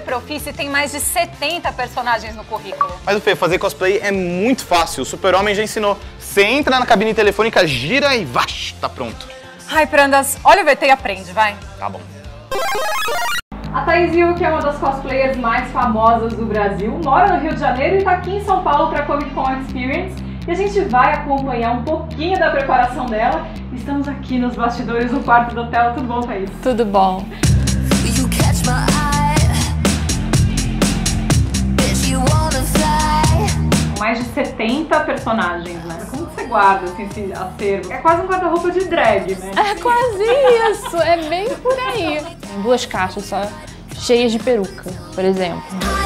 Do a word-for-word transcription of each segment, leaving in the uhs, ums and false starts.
Profis e tem mais de setenta personagens no currículo. Mas o Fê, fazer cosplay é muito fácil. O Super-Homem já ensinou. Você entra na cabine telefônica, gira e vash, tá pronto. Ai, Prandas, olha o V T e aprende, vai. Tá bom. A Thaís Yu, que é uma das cosplayers mais famosas do Brasil, mora no Rio de Janeiro e tá aqui em São Paulo para a Comic Con Experience. E a gente vai acompanhar um pouquinho da preparação dela. Estamos aqui nos bastidores no quarto do hotel. Tudo bom, Thaís? Tudo bom. Mais de setenta personagens, né? Como que você guarda assim, esse acervo? É quase um guarda-roupa de drag, né? É quase isso, é bem por aí. Tem duas caixas só cheias de peruca, por exemplo.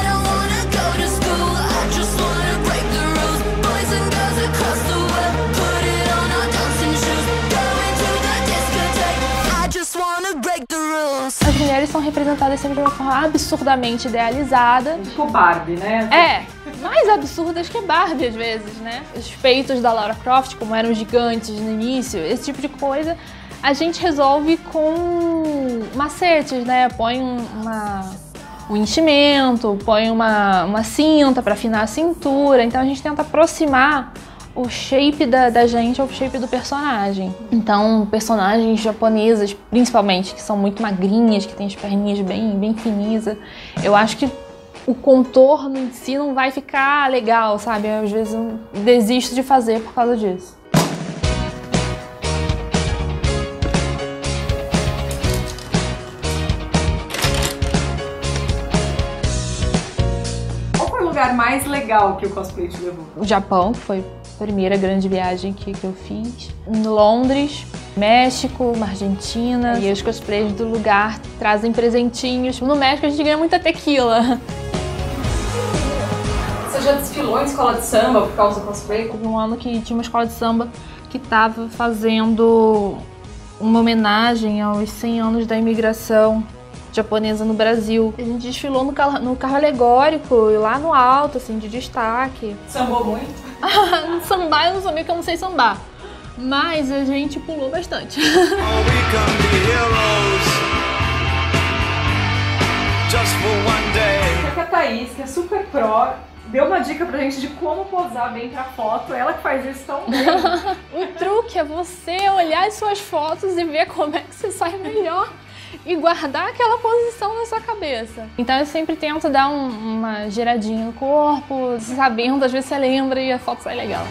As mulheres são representadas sempre de uma forma absurdamente idealizada. Tipo Barbie, né? É, mais absurdas que Barbie às vezes, né? Os peitos da Lara Croft, como eram gigantes no início, esse tipo de coisa, a gente resolve com macetes, né? Põe uma, um enchimento, põe uma, uma cinta para afinar a cintura, então a gente tenta aproximar o shape da, da gente ao shape do personagem. Então, personagens japonesas, principalmente, que são muito magrinhas, que têm as perninhas bem, bem fininhas, eu acho que o contorno em si não vai ficar legal, sabe? Às vezes eu desisto de fazer por causa disso. Qual foi o lugar mais legal que o cosplay te levou? O Japão, que foi a primeira grande viagem que, que eu fiz. Em Londres, México, Argentina. E os cosplays do lugar trazem presentinhos. No México a gente ganha muita tequila. Você já desfilou em escola de samba por causa do cosplay? Houve um ano que tinha uma escola de samba que estava fazendo uma homenagem aos cem anos da imigração japonesa no Brasil. A gente desfilou no carro, no carro alegórico, e lá no alto, assim, de destaque. Sambou muito? Sambar eu não sabia que eu não sei sambar, mas a gente pulou bastante. Porque a Thaís, que é super pro, deu uma dica pra gente de como posar bem pra foto. Ela que faz isso tão bem. O truque é você olhar as suas fotos e ver como é que você sai melhor e guardar aquela posição na sua cabeça. Então eu sempre tento dar um, uma giradinha no corpo, sabendo, às vezes você lembra e a foto sai legal.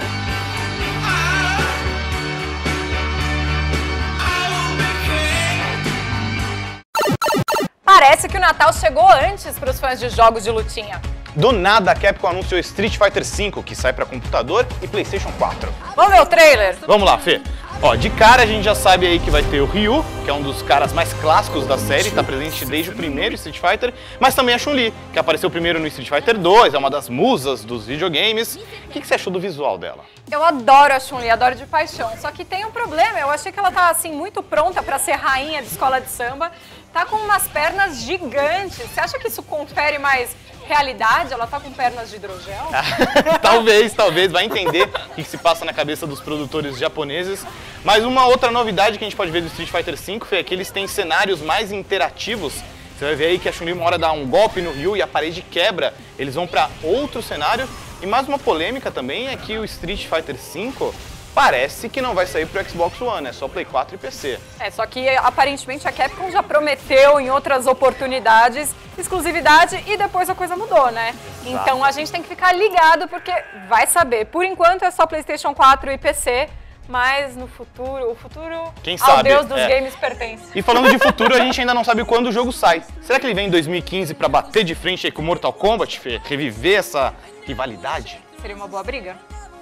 Parece que o Natal chegou antes para os fãs de jogos de lutinha. Do nada, a Capcom anunciou Street Fighter cinco, que sai para computador e PlayStation quatro. Vamos ver o trailer? Vamos lá, Fê. Ó, de cara a gente já sabe aí que vai ter o Ryu, que é um dos caras mais clássicos da série, tá presente desde o primeiro Street Fighter, mas também a Chun-Li, que apareceu primeiro no Street Fighter dois, é uma das musas dos videogames. O que, que você achou do visual dela? Eu adoro a Chun-Li, adoro de paixão, só que tem um problema, eu achei que ela tá assim muito pronta pra ser rainha de escola de samba, tá com umas pernas gigantes. Você acha que isso confere mais realidade? Ela tá com pernas de hidrogel? Talvez, talvez, vai entender o que se passa na cabeça dos produtores japoneses. Mas uma outra novidade que a gente pode ver do Street Fighter cinco é que eles têm cenários mais interativos. Você vai ver aí que a Chun-Li uma hora dá um golpe no Ryu e a parede quebra. Eles vão para outro cenário. E mais uma polêmica também é que o Street Fighter cinco parece que não vai sair pro Xbox One, é só Play quatro e P C. É, só que aparentemente a Capcom já prometeu em outras oportunidades exclusividade e depois a coisa mudou, né? Exato. Então a gente tem que ficar ligado porque vai saber. Por enquanto é só PlayStation quatro e P C, mas no futuro, o futuro Quem ao sabe? Deus dos É. games pertence. E falando de futuro, a gente ainda não sabe quando o jogo sai. Será que ele vem em dois mil e quinze pra bater de frente aí com Mortal Kombat, Fê? Reviver essa rivalidade? Seria uma boa briga?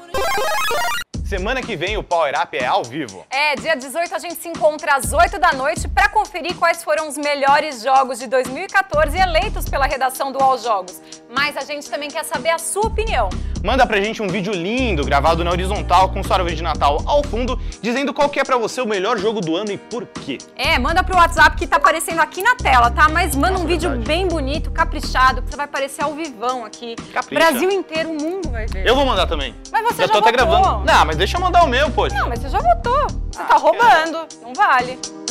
Semana que vem o Power Up é ao vivo. É, dia dezoito a gente se encontra às oito da noite para conferir quais foram os melhores jogos de dois mil e quatorze eleitos pela redação do All Jogos. Mas a gente também quer saber a sua opinião. Manda pra gente um vídeo lindo, gravado na horizontal, com sua árvore de Natal ao fundo, dizendo qual que é pra você o melhor jogo do ano e por quê. É, manda pro WhatsApp que tá aparecendo aqui na tela, tá? Mas manda Nossa, um vídeo verdade. bem bonito, caprichado, que você vai aparecer ao vivão aqui. Capricha. Brasil inteiro, o mundo vai ver. Eu vou mandar também. Mas você já tô até votou. gravando. Não, mas deixa eu mandar o meu, pô. Não, mas você já votou. Você Ah, tá roubando, não vale.